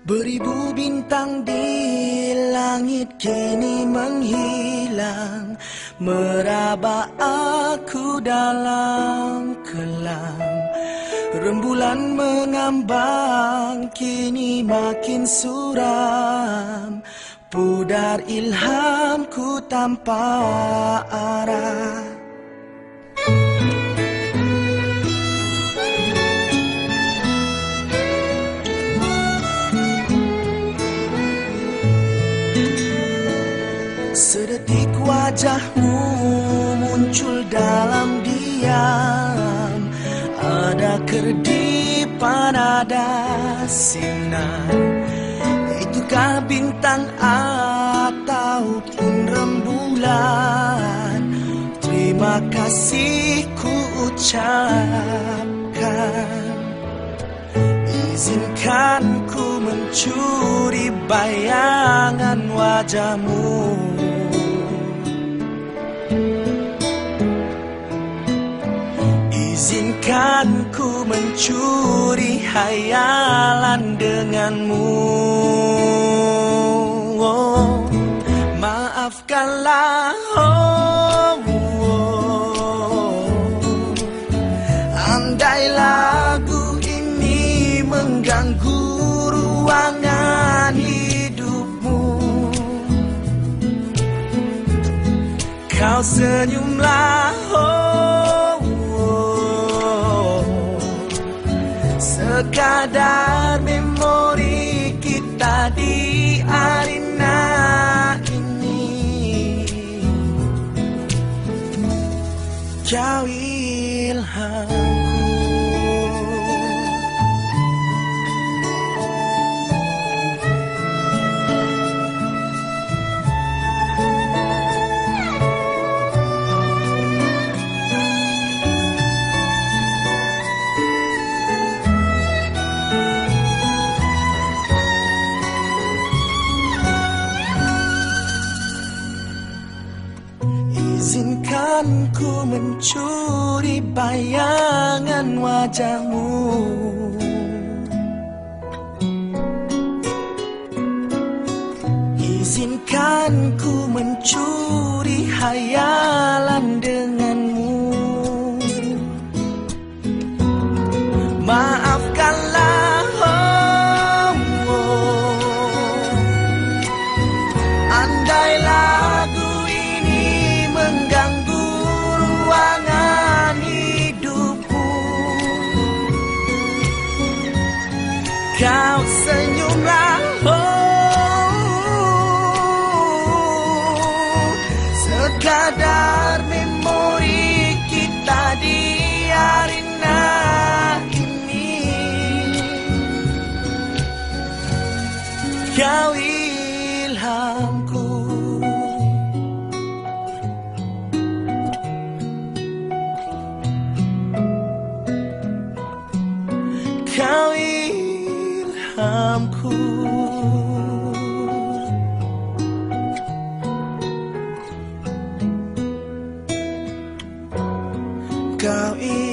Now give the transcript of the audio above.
Beribu bintang di langit kini menghilang, meraba aku dalam kelam. Rembulan mengambang kini makin suram, pudar ilhamku tanpa arah. Sedetik wajahmu muncul dalam diam, ada kerdipan, ada sinar. Itukah bintang ataupun rembulan? Terima kasih ku ucapkan. Izinkan ku mencuri bayangan wajahmu. Izinkan ku mencuri hayalan denganmu. Oh, maafkanlah, andai lagu ini mengganggu ruangan hidupmu. Kau senyumlah, sekadar memori kita di arena ini. Kau ilhamku. Izinkan ku mencuri bayangan wajahmu. Izinkan ku mencuri hayalan denganmu. Maafkanlah, andai lagu mengganggu ruangan hidupmu. Kau senyumlah, sekadar memori kita di arena ini. Kau ilhamku. Kau ilhamku. Kau ilhamku.